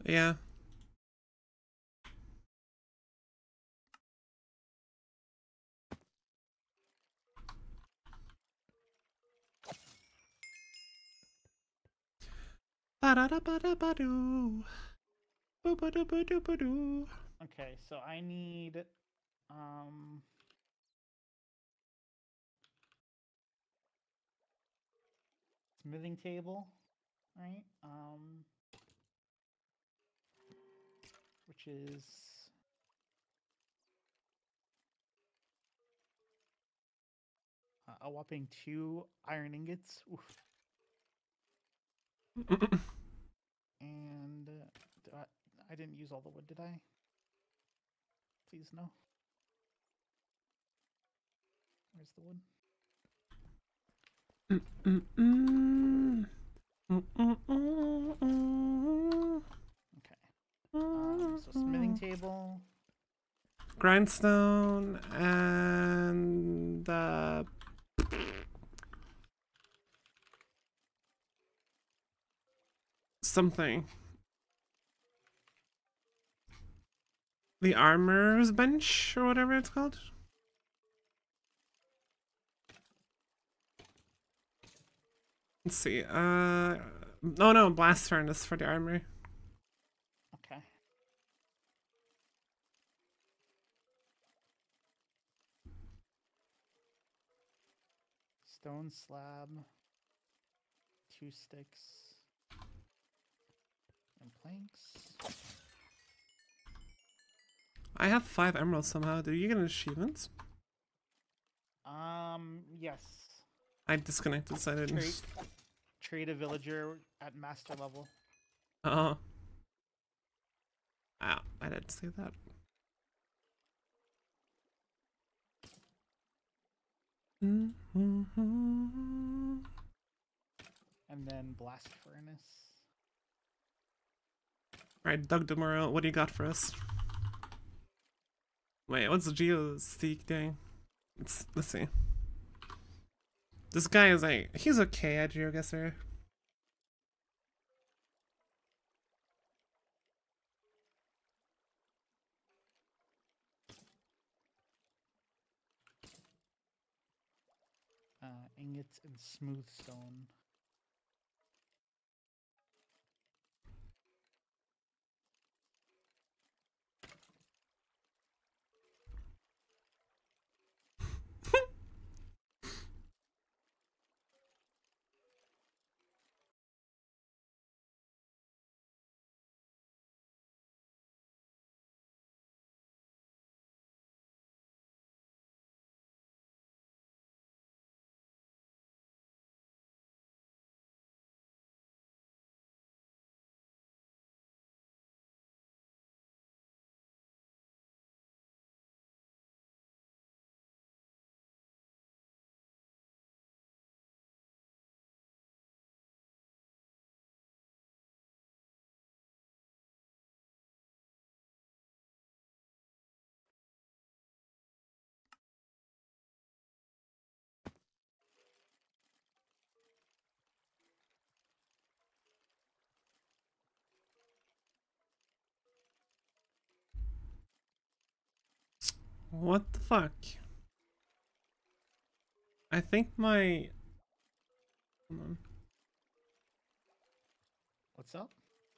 Yeah. Ba-da-da-ba-da-ba-doo. Boo-ba-da-ba-da-ba-doo. Okay, so I need smithing table, right? Which is a whopping 2 iron ingots. Oof. And I didn't use all the wood, did I? Please no. Where's the wood? Okay. So smithing table. Grindstone and something. The armorer's bench or whatever it's called. Let's see. Oh no, blast furnace for the armor. Okay. Stone slab. 2 sticks. And planks. I have 5 emeralds somehow. Did you get an achievement? Yes. I disconnected, so I didn't. Trade a villager at master level. Oh. Wow, I didn't see that. And then blast furnace. Alright, Doug DeMuro, what do you got for us? Wait, what's Geoseek doing? Let's see. This guy is like, he's okay at GeoGuessr. Ingots and smooth stone. What the fuck? I think my... Hold on. What's up?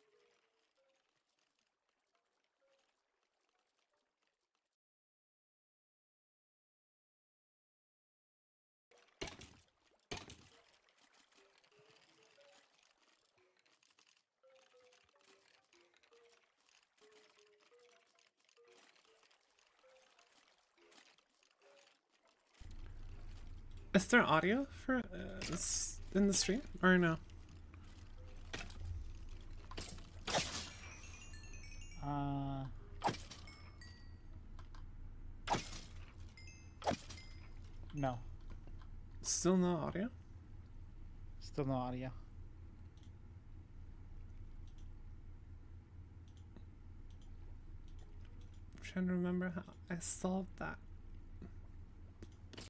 Is there audio for in the stream or no? No. Still no audio? Still no audio. I'm trying to remember how I solved that.